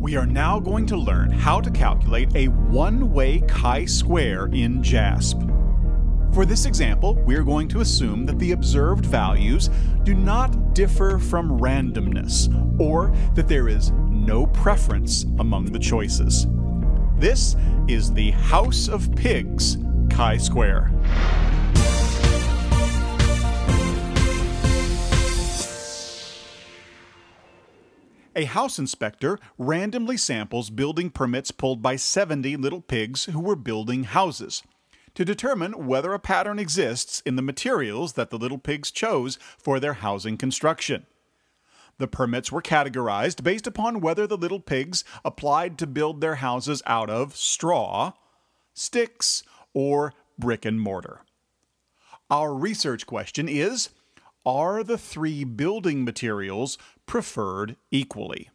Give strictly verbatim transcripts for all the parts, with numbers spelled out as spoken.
We are now going to learn how to calculate a one-way chi-square in JASP. For this example, we are going to assume that the observed values do not differ from randomness, or that there is no preference among the choices. This is the House of Pigs chi-square. A house inspector randomly samples building permits pulled by seventy little pigs who were building houses to determine whether a pattern exists in the materials that the little pigs chose for their housing construction. The permits were categorized based upon whether the little pigs applied to build their houses out of straw, sticks, or brick and mortar. Our research question is, are the three building materials preferred equally?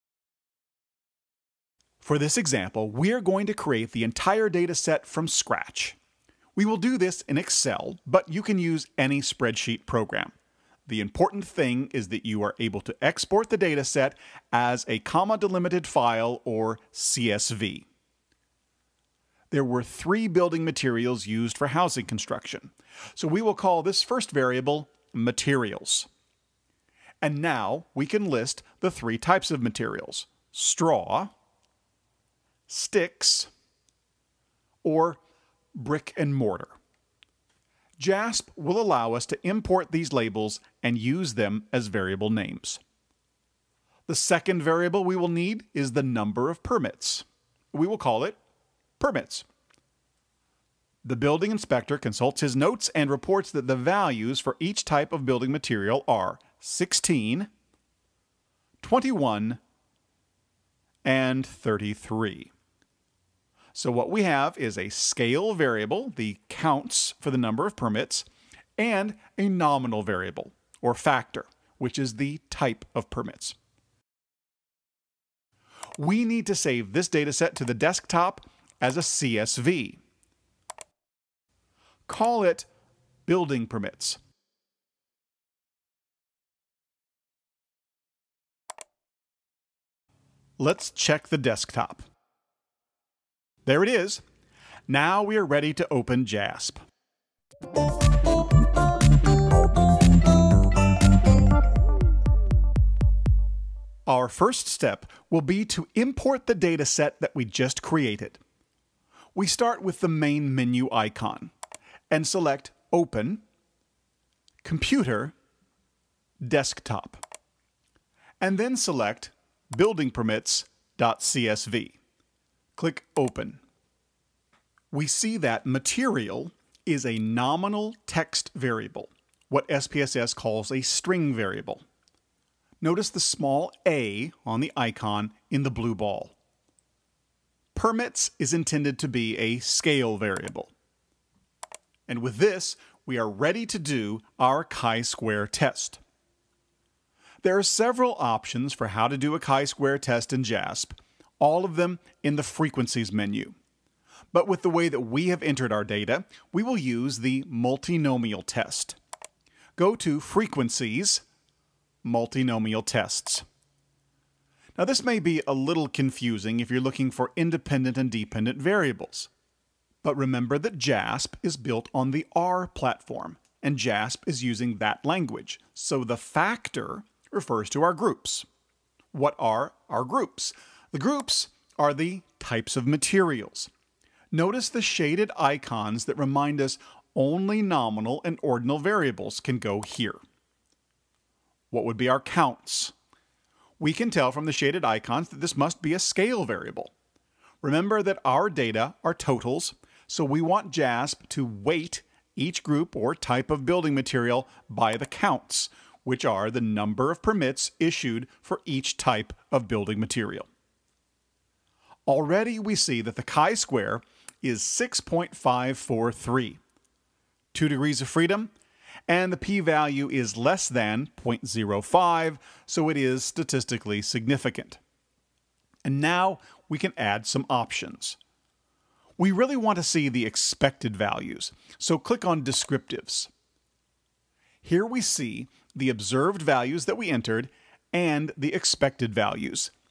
For this example, we are going to create the entire data set from scratch. We will do this in Excel, but you can use any spreadsheet program. The important thing is that you are able to export the data set as a comma-delimited file or C S V. There were three building materials used for housing construction, so we will call this first variable materials. And now we can list the three types of materials: straw, sticks, or brick and mortar. JASP will allow us to import these labels and use them as variable names. The second variable we will need is the number of permits. We will call it permits. The building inspector consults his notes and reports that the values for each type of building material are sixteen, twenty-one, and thirty-three. So what we have is a scale variable, the counts for the number of permits, and a nominal variable, or factor, which is the type of permits. We need to save this dataset to the desktop as a C S V. Call it Building Permits. Let's check the desktop. There it is. Now we are ready to open JASP. Our first step will be to import the data set that we just created. We start with the main menu icon and select Open, Computer, Desktop, and then select Building Permits dot C S V. Click Open. We see that material is a nominal text variable, what S P S S calls a string variable. Notice the small a on the icon in the blue ball. Permits is intended to be a scale variable. And with this, we are ready to do our chi-square test. There are several options for how to do a chi-square test in JASP, all of them in the Frequencies menu. But with the way that we have entered our data, we will use the Multinomial Test. Go to Frequencies, Multinomial Tests. Now this may be a little confusing if you're looking for independent and dependent variables. But remember that JASP is built on the R platform, and JASP is using that language. So the factor refers to our groups. What are our groups? The groups are the types of materials. Notice the shaded icons that remind us only nominal and ordinal variables can go here. What would be our counts? We can tell from the shaded icons that this must be a scale variable. Remember that our data are totals, so we want JASP to weight each group or type of building material by the counts, which are the number of permits issued for each type of building material. Already we see that the chi-square is six point five four three, two degrees of freedom, and the p-value is less than zero point zero five, so it is statistically significant. And now we can add some options. We really want to see the expected values, so click on Descriptives. Here we see the observed values that we entered and the expected values.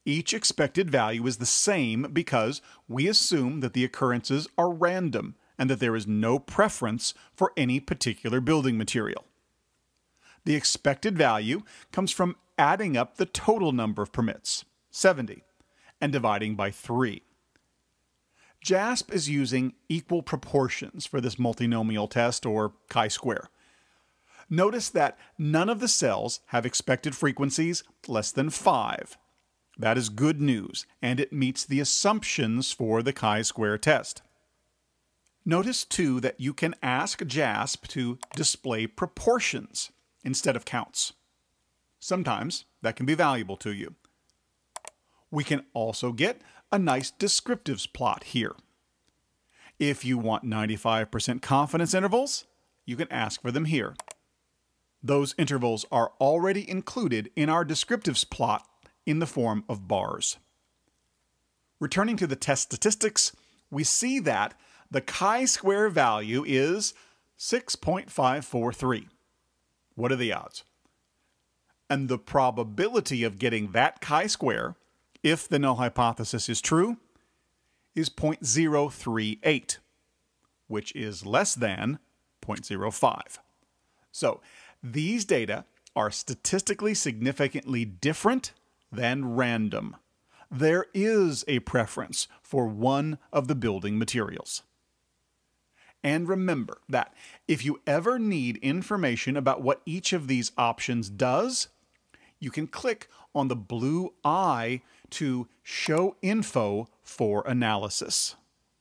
Each expected value is the same because we assume that the occurrences are random and that there is no preference for any particular building material. The expected value comes from adding up the total number of permits, seventy, and dividing by three. JASP is using equal proportions for this multinomial test, or chi-square. Notice that none of the cells have expected frequencies less than five. That is good news, and it meets the assumptions for the chi-square test. Notice, too, that you can ask JASP to display proportions instead of counts. Sometimes that can be valuable to you. We can also get a nice descriptives plot here. If you want ninety-five percent confidence intervals, you can ask for them here. Those intervals are already included in our descriptives plot in the form of bars. Returning to the test statistics, we see that the chi-square value is six point five four three. What are the odds? And the probability of getting that chi-square, if the null hypothesis is true, is zero point zero three eight, which is less than zero point zero five. So these data are statistically significantly different than random. There is a preference for one of the building materials. And remember that if you ever need information about what each of these options does, you can click on the blue eye to show info for analysis.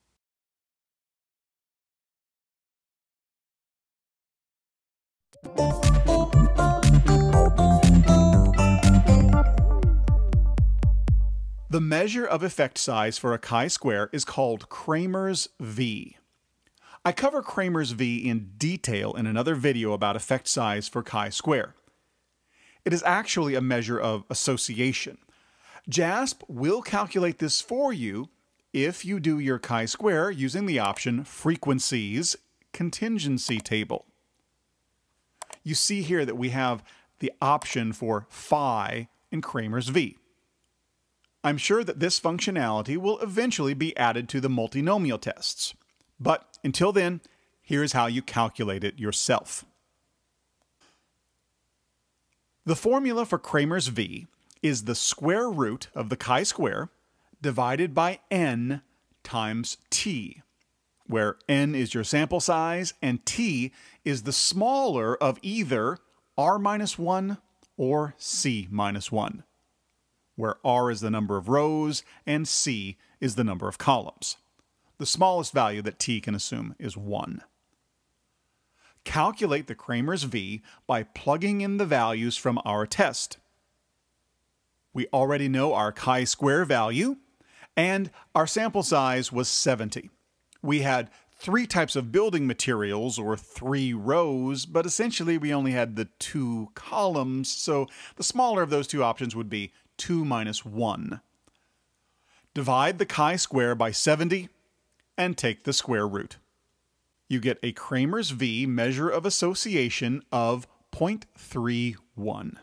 The measure of effect size for a chi-square is called Cramer's V. I cover Cramer's V in detail in another video about effect size for chi-square. It is actually a measure of association. JASP will calculate this for you if you do your chi-square using the option Frequencies Contingency Table. You see here that we have the option for phi in Cramer's V. I'm sure that this functionality will eventually be added to the multinomial tests. But until then, here's how you calculate it yourself. The formula for Cramer's V is the square root of the chi-square divided by n times t, where n is your sample size and t is the smaller of either r minus one or c minus one, where r is the number of rows and c is the number of columns. The smallest value that t can assume is one. Calculate the Cramer's V by plugging in the values from our test. We already know our chi-square value, and our sample size was seventy. We had three types of building materials, or three rows, but essentially we only had the two columns, so the smaller of those two options would be two minus one. Divide the chi-square by seventy, and take the square root. You get a Cramer's V measure of association of zero point three one.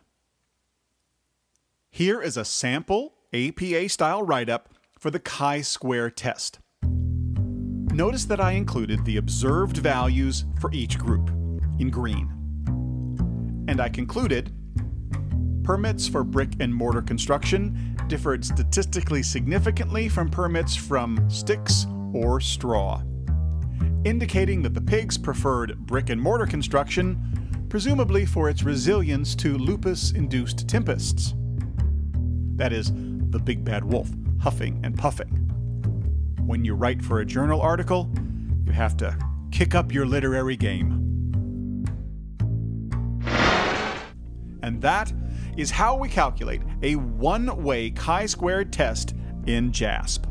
Here is a sample A P A-style write-up for the chi-square test. Notice that I included the observed values for each group in green. And I concluded, permits for brick and mortar construction differed statistically significantly from permits from sticks or straw, indicating that the pigs preferred brick and mortar construction, presumably for its resilience to lupus-induced tempests. That is, the big bad wolf huffing and puffing. When you write for a journal article, you have to kick up your literary game. And that is how we calculate a one-way chi-square test in JASP.